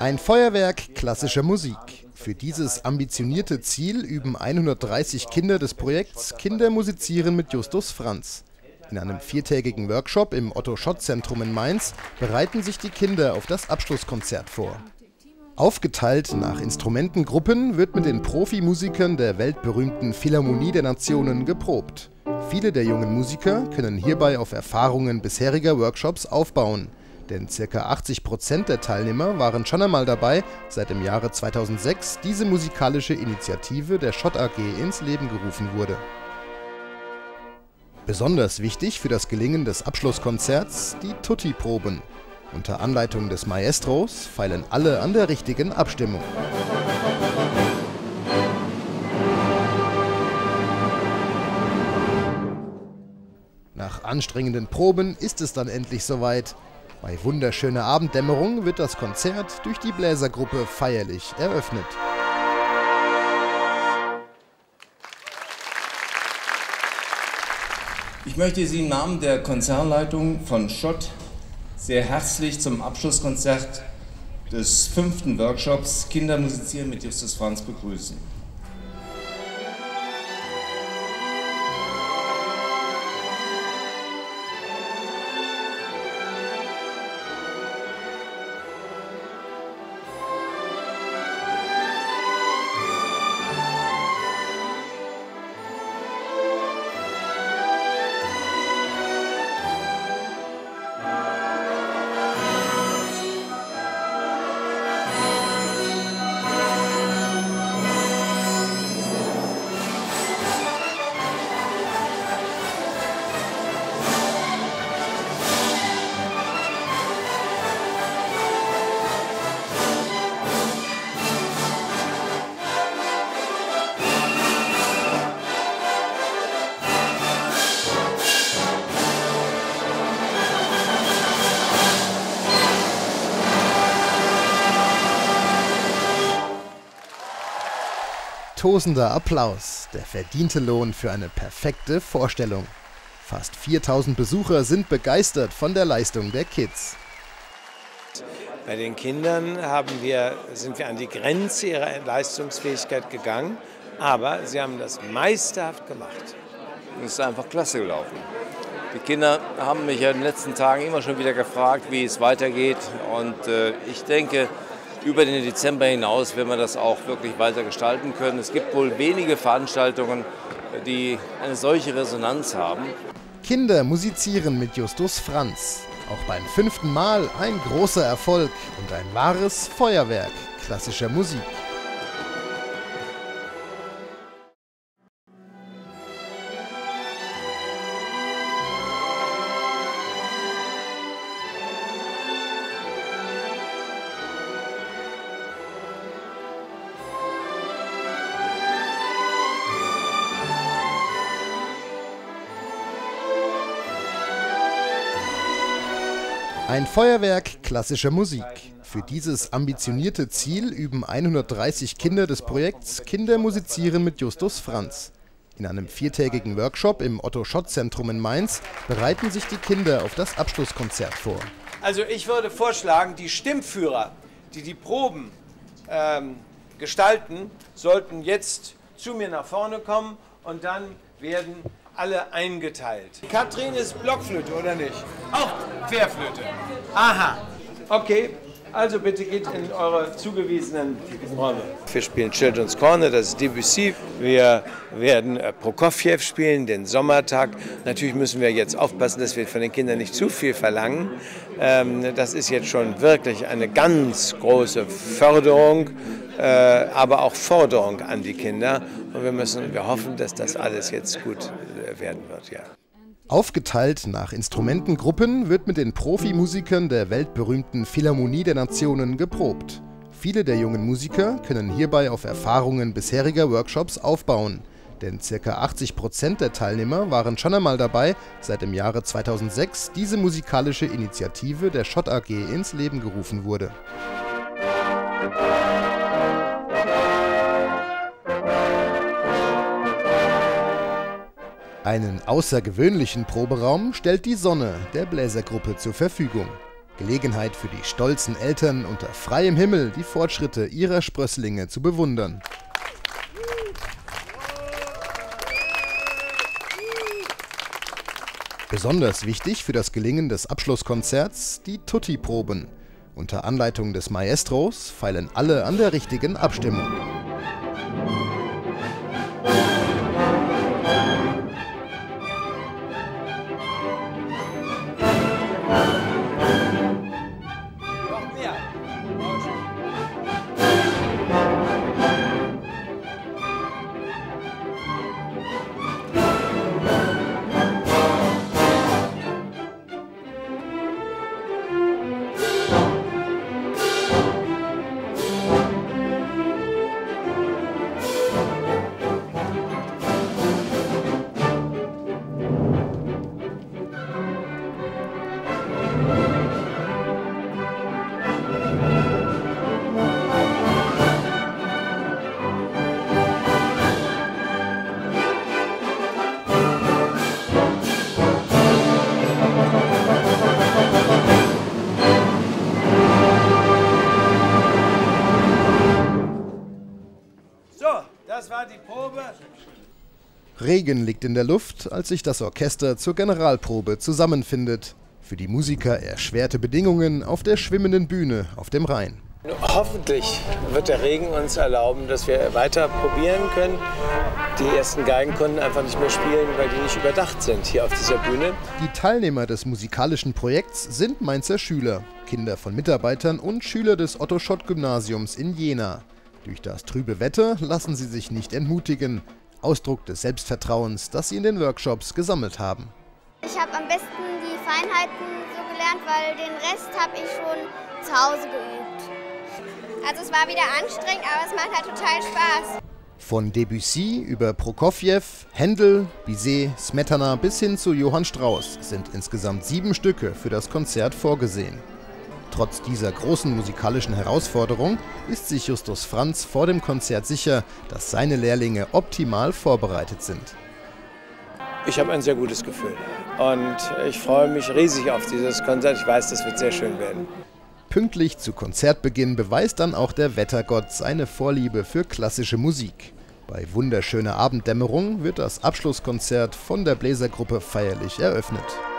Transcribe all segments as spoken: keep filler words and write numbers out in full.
Ein Feuerwerk klassischer Musik. Für dieses ambitionierte Ziel üben hundertdreißig Kinder des Projekts Kinder musizieren mit Justus Franz. In einem viertägigen Workshop im Otto-Schott-Zentrum in Mainz bereiten sich die Kinder auf das Abschlusskonzert vor. Aufgeteilt nach Instrumentengruppen wird mit den Profimusikern der weltberühmten Philharmonie der Nationen geprobt. Viele der jungen Musiker können hierbei auf Erfahrungen bisheriger Workshops aufbauen. Denn ca. achtzig Prozent der Teilnehmer waren schon einmal dabei, seit im Jahre zweitausendsechs diese musikalische Initiative der Schott A G ins Leben gerufen wurde. Besonders wichtig für das Gelingen des Abschlusskonzerts die Tutti-Proben. Unter Anleitung des Maestros feilen alle an der richtigen Abstimmung. Nach anstrengenden Proben ist es dann endlich soweit. Bei wunderschöner Abenddämmerung wird das Konzert durch die Bläsergruppe feierlich eröffnet. Ich möchte Sie im Namen der Konzernleitung von Schott sehr herzlich zum Abschlusskonzert des fünften Workshops Kinder musizieren mit Justus Franz begrüßen. Tosender Applaus, der verdiente Lohn für eine perfekte Vorstellung. Fast viertausend Besucher sind begeistert von der Leistung der Kids. Bei den Kindern haben wir, sind wir an die Grenze ihrer Leistungsfähigkeit gegangen, aber sie haben das meisterhaft gemacht. Es ist einfach klasse gelaufen. Die Kinder haben mich ja in den letzten Tagen immer schon wieder gefragt, wie es weitergeht. Und äh, ich denke, über den Dezember hinaus werden wir das auch wirklich weiter gestalten können. Es gibt wohl wenige Veranstaltungen, die eine solche Resonanz haben. Kinder musizieren mit Justus Franz. Auch beim fünften Mal ein großer Erfolg und ein wahres Feuerwerk klassischer Musik. Ein Feuerwerk klassischer Musik. Für dieses ambitionierte Ziel üben hundertdreißig Kinder des Projekts Kinder musizieren mit Justus Franz. In einem viertägigen Workshop im Otto-Schott-Zentrum in Mainz bereiten sich die Kinder auf das Abschlusskonzert vor. Also ich würde vorschlagen, die Stimmführer, die die Proben ähm, gestalten, sollten jetzt zu mir nach vorne kommen und dann werden alle eingeteilt. Katrin ist Blockflöte, oder nicht? Auch Querflöte. Aha, okay. Also bitte geht in eure zugewiesenen Räume. Wir spielen Children's Corner, das ist Debussy. Wir werden Prokofjew spielen, den Sommertag. Natürlich müssen wir jetzt aufpassen, dass wir von den Kindern nicht zu viel verlangen. Das ist jetzt schon wirklich eine ganz große Förderung, aber auch Forderung an die Kinder. Und wir müssen, wir hoffen, dass das alles jetzt gut werden wird, ja. Aufgeteilt nach Instrumentengruppen wird mit den Profimusikern der weltberühmten Philharmonie der Nationen geprobt. Viele der jungen Musiker können hierbei auf Erfahrungen bisheriger Workshops aufbauen. Denn ca. achtzig Prozent der Teilnehmer waren schon einmal dabei, seit im Jahre zweitausendsechs diese musikalische Initiative der Schott A G ins Leben gerufen wurde. Einen außergewöhnlichen Proberaum stellt die Sonne der Bläsergruppe zur Verfügung. Gelegenheit für die stolzen Eltern, unter freiem Himmel die Fortschritte ihrer Sprösslinge zu bewundern. Besonders wichtig für das Gelingen des Abschlusskonzerts die Tutti-Proben. Unter Anleitung des Maestros feilen alle an der richtigen Abstimmung. Das war die Probe. Regen liegt in der Luft, als sich das Orchester zur Generalprobe zusammenfindet. Für die Musiker erschwerte Bedingungen auf der schwimmenden Bühne auf dem Rhein. Hoffentlich wird der Regen uns erlauben, dass wir weiter probieren können. Die ersten Geigen konnten einfach nicht mehr spielen, weil die nicht überdacht sind hier auf dieser Bühne. Die Teilnehmer des musikalischen Projekts sind Mainzer Schüler, Kinder von Mitarbeitern und Schüler des Otto-Schott-Gymnasiums in Jena. Durch das trübe Wetter lassen sie sich nicht entmutigen. Ausdruck des Selbstvertrauens, das sie in den Workshops gesammelt haben. Ich habe am besten die Feinheiten so gelernt, weil den Rest habe ich schon zu Hause geübt. Also es war wieder anstrengend, aber es macht halt total Spaß. Von Debussy über Prokofjew, Händel, Bizet, Smetana bis hin zu Johann Strauss sind insgesamt sieben Stücke für das Konzert vorgesehen. Trotz dieser großen musikalischen Herausforderung ist sich Justus Franz vor dem Konzert sicher, dass seine Lehrlinge optimal vorbereitet sind. Ich habe ein sehr gutes Gefühl und ich freue mich riesig auf dieses Konzert. Ich weiß, das wird sehr schön werden. Pünktlich zu Konzertbeginn beweist dann auch der Wettergott seine Vorliebe für klassische Musik. Bei wunderschöner Abenddämmerung wird das Abschlusskonzert von der Bläsergruppe feierlich eröffnet.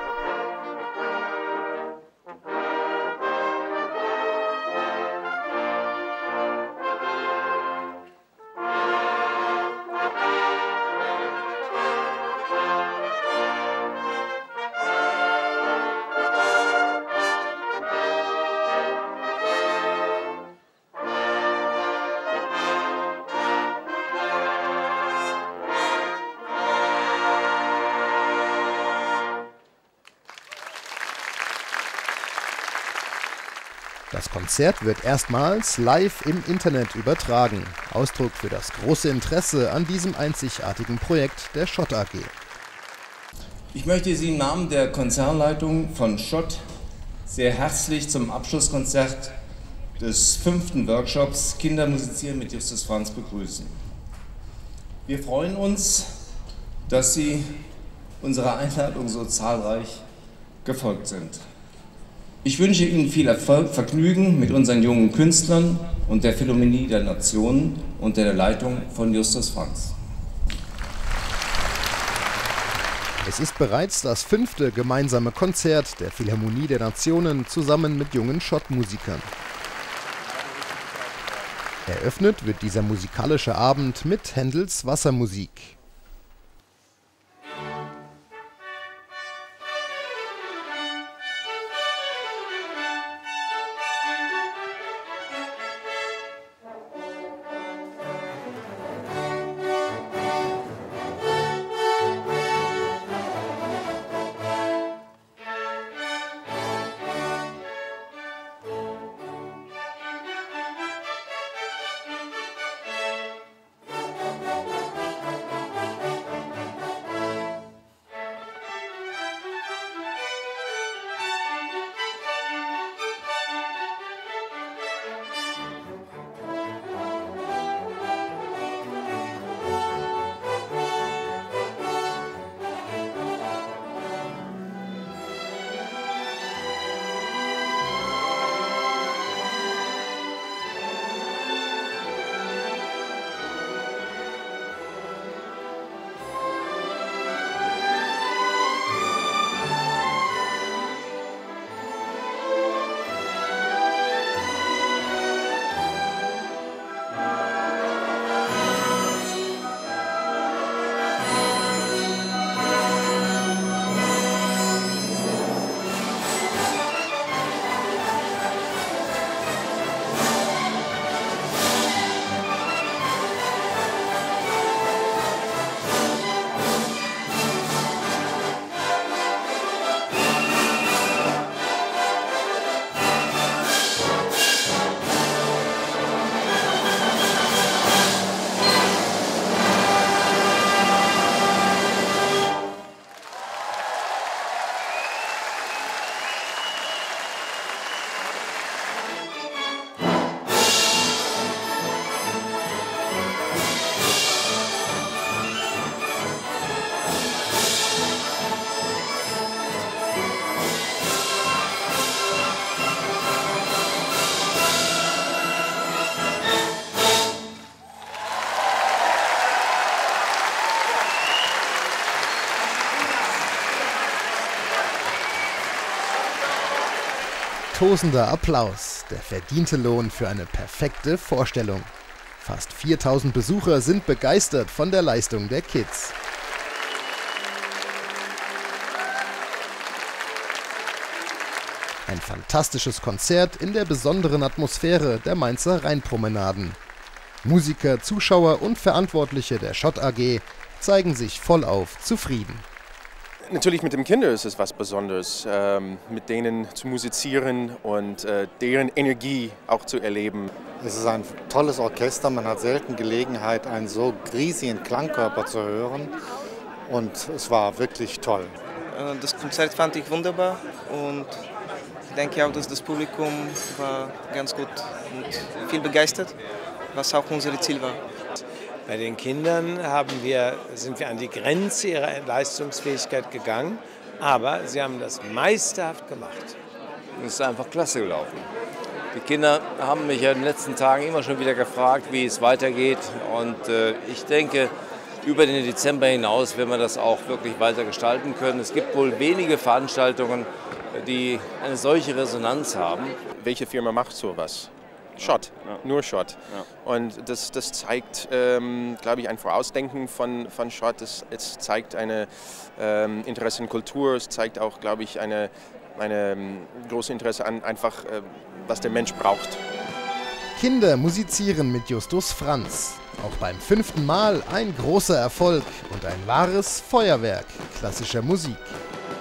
Das Konzert wird erstmals live im Internet übertragen. Ausdruck für das große Interesse an diesem einzigartigen Projekt der Schott A G. Ich möchte Sie im Namen der Konzernleitung von Schott sehr herzlich zum Abschlusskonzert des fünften Workshops Kinder musizieren mit Justus Franz begrüßen. Wir freuen uns, dass Sie unserer Einladung so zahlreich gefolgt sind. Ich wünsche Ihnen viel Erfolg, Vergnügen mit unseren jungen Künstlern und der Philharmonie der Nationen unter der Leitung von Justus Franz. Es ist bereits das fünfte gemeinsame Konzert der Philharmonie der Nationen zusammen mit jungen Schott-Musikern. Eröffnet wird dieser musikalische Abend mit Händels Wassermusik. Tosender Applaus, der verdiente Lohn für eine perfekte Vorstellung. Fast viertausend Besucher sind begeistert von der Leistung der Kids. Ein fantastisches Konzert in der besonderen Atmosphäre der Mainzer Rheinpromenaden. Musiker, Zuschauer und Verantwortliche der Schott A G zeigen sich vollauf zufrieden. Natürlich mit den Kindern ist es was Besonderes, ähm, mit denen zu musizieren und äh, deren Energie auch zu erleben. Es ist ein tolles Orchester, man hat selten Gelegenheit, einen so riesigen Klangkörper zu hören und es war wirklich toll. Das Konzert fand ich wunderbar und ich denke auch, dass das Publikum war ganz gut und viel begeistert, was auch unser Ziel war. Bei den Kindern haben wir, sind wir an die Grenze ihrer Leistungsfähigkeit gegangen, aber sie haben das meisterhaft gemacht. Es ist einfach klasse gelaufen. Die Kinder haben mich ja in den letzten Tagen immer schon wieder gefragt, wie es weitergeht. Und äh, ich denke, über den Dezember hinaus werden wir das auch wirklich weiter gestalten können. Es gibt wohl wenige Veranstaltungen, die eine solche Resonanz haben. Welche Firma macht sowas? Schott, ja. Nur Schott. Ja. Und das, das zeigt, ähm, glaube ich, ein Vorausdenken von, von Schott. Es, es zeigt eine ähm, Interesse in Kultur, es zeigt auch, glaube ich, eine, eine ähm, große Interesse an einfach, äh, was der Mensch braucht. Kinder musizieren mit Justus Franz. Auch beim fünften Mal ein großer Erfolg und ein wahres Feuerwerk klassischer Musik.